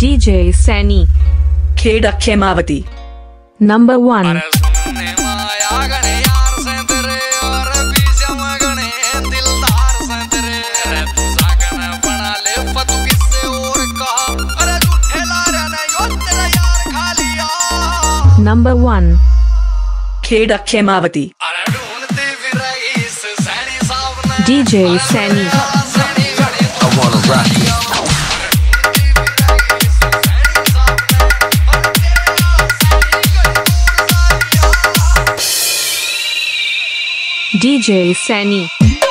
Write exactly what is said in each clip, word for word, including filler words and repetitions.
D J Sani. Kheda Khemawati. Number one. Number one. Kheda Khemawati. D J Sani. I wanna rock you. D J Sani.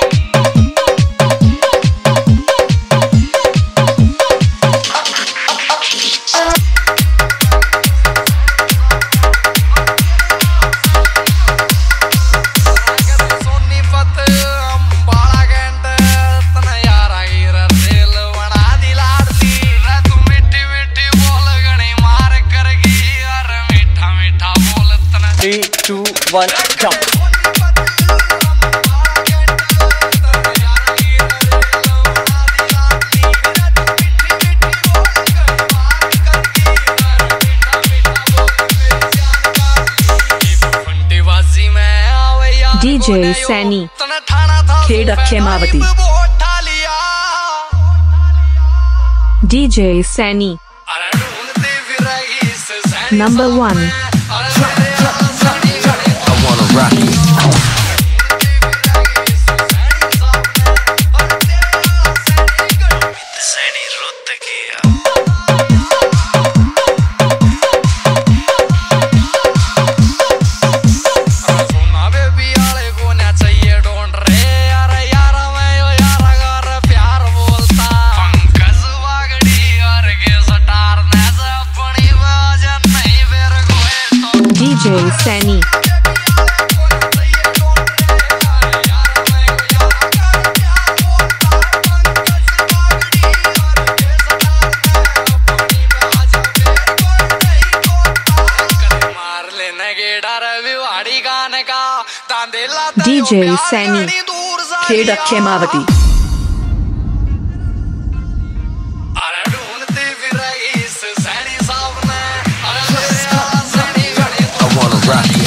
Three, two, one, jump. D J Sani. Kheda Khemawati. D J Sani. Number one. I wanna rock you. D J Sani. D J Sani. Kheda Khemawati. I wanna rock you.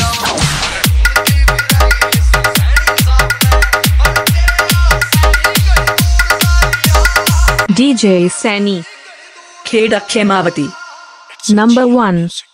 D J Sani. Kheda Khemawati. Number one.